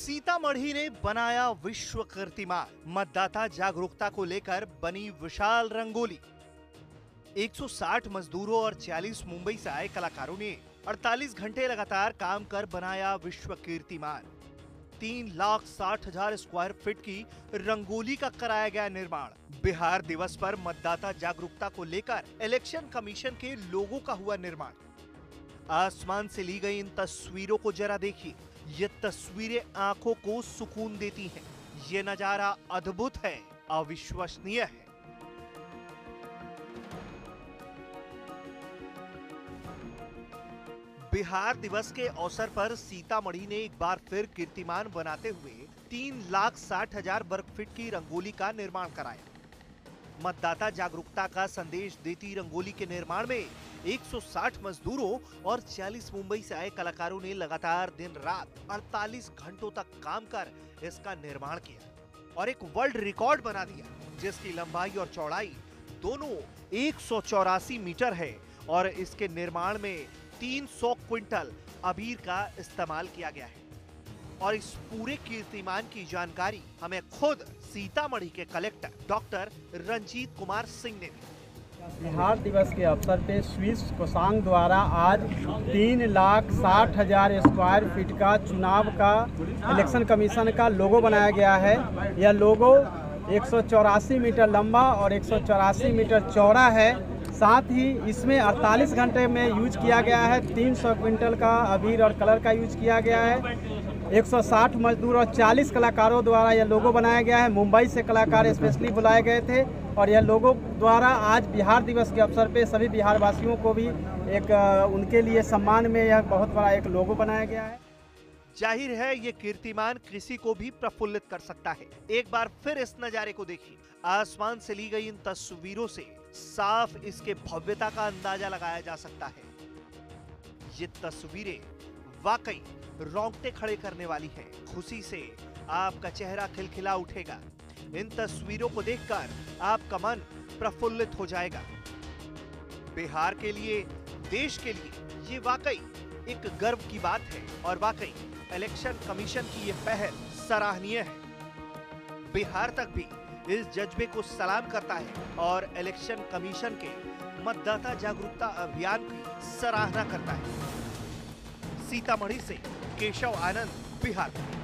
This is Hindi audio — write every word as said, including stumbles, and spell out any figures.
सीतामढ़ी ने बनाया विश्व कीर्तिमान। मतदाता जागरूकता को लेकर बनी विशाल रंगोली। एक सौ साठ मजदूरों और चालीस मुंबई से आए कलाकारों ने अड़तालीस घंटे लगातार काम कर बनाया विश्व कीर्तिमान। तीन लाख साठ हजार स्क्वायर फीट की रंगोली का कराया गया निर्माण। बिहार दिवस पर मतदाता जागरूकता को लेकर इलेक्शन कमीशन के लोगों का हुआ निर्माण। आसमान से ली गई इन तस्वीरों को जरा देखिए। ये तस्वीरें आंखों को सुकून देती हैं। ये नजारा अद्भुत है, अविश्वसनीय है। बिहार दिवस के अवसर पर सीतामढ़ी ने एक बार फिर कीर्तिमान बनाते हुए तीन लाख साठ हजार वर्ग फीट की रंगोली का निर्माण कराया। मतदाता जागरूकता का संदेश देती रंगोली के निर्माण में एक सौ साठ मजदूरों और चालीस मुंबई से आए कलाकारों ने लगातार दिन रात अड़तालीस घंटों तक काम कर इसका निर्माण किया और एक वर्ल्ड रिकॉर्ड बना दिया, जिसकी लंबाई और चौड़ाई दोनों एक सौ चौरासी मीटर है और इसके निर्माण में तीन सौ क्विंटल अबीर का इस्तेमाल किया गया है। और इस पूरे कीर्तिमान की जानकारी हमें खुद सीतामढ़ी के कलेक्टर डॉक्टर रंजीत कुमार सिंह ने दी। बिहार दिवस के अवसर पे स्विस कोषांग द्वारा आज तीन लाख साठ हजार स्क्वायर फीट का चुनाव का इलेक्शन कमीशन का लोगो बनाया गया है। यह लोगो एक सौ चौरासी मीटर लंबा और एक सौ चौरासी मीटर चौड़ा है। साथ ही इसमें अड़तालीस घंटे में यूज किया गया है। तीन सौ क्विंटल का अबीर और कलर का यूज किया गया है। एक सौ साठ मजदूर और चालीस कलाकारों द्वारा यह लोगो बनाया गया है। मुंबई से कलाकार स्पेशली बुलाए गए थे और यह लोगो द्वारा आज बिहार दिवस के अवसर पे सभी बिहार वासियों को भी एक उनके लिए सम्मान में यह बहुत बड़ा एक लोगो बनाया गया है। जाहिर है ये कीर्तिमान किसी को भी प्रफुल्लित कर सकता है। एक बार फिर इस नजारे को देखिए। आसमान से ली गई इन तस्वीरों से साफ इसके भव्यता का अंदाजा लगाया जा सकता है। ये तस्वीरें वाकई रोंगटे खड़े करने वाली हैं। खुशी से आपका चेहरा खिलखिला उठेगा। इन तस्वीरों को देखकर आपका मन प्रफुल्लित हो जाएगा। बिहार के लिए, देश के लिए ये वाकई एक गर्व की बात है और वाकई इलेक्शन कमीशन की ये पहल सराहनीय है। बिहार तक भी इस जज्बे को सलाम करता है और इलेक्शन कमीशन के मतदाता जागरूकता अभियान की सराहना करता है। सीतामढ़ी से केशव आनंद, बिहार।